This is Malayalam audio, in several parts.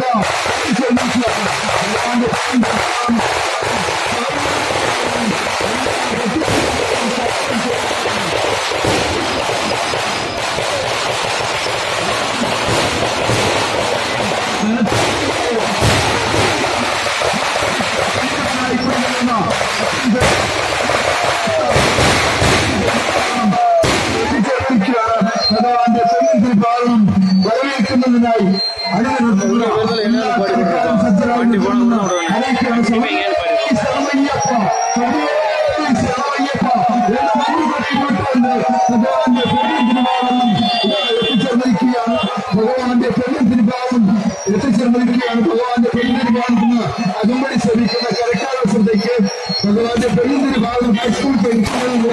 ഭഗവാന്റെ പെണ്ണിന്തിരിഭാവം എത്തിച്ചേർന്നിരിക്കുകയാണ്. ഭഗവാന്റെ പെണ്ണിന്തിരിഭാവത്തിന് അകമ്പടി ശ്രമിക്കുന്ന കരക്കാരുടെ ശ്രദ്ധയ്ക്ക് ഭഗവാന്റെ പെണ്ണിന്തിരിഭാവം ഹൈസ്കൂൾ പെരുക്കുന്നതിന്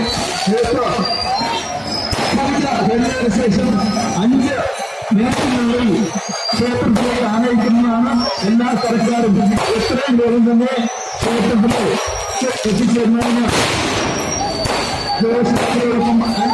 ശേഷം 5 മിനിറ്റിനുള്ളിൽ ക്ഷേത്രത്തിലേക്ക് ആനയിക്കുന്നതാണ്. എല്ലാ കരക്കാരും എത്രയും വേഗം തന്നെ ക്ഷേത്രത്തിൽ എത്തിച്ചേർന്നതിന് ോടൊപ്പം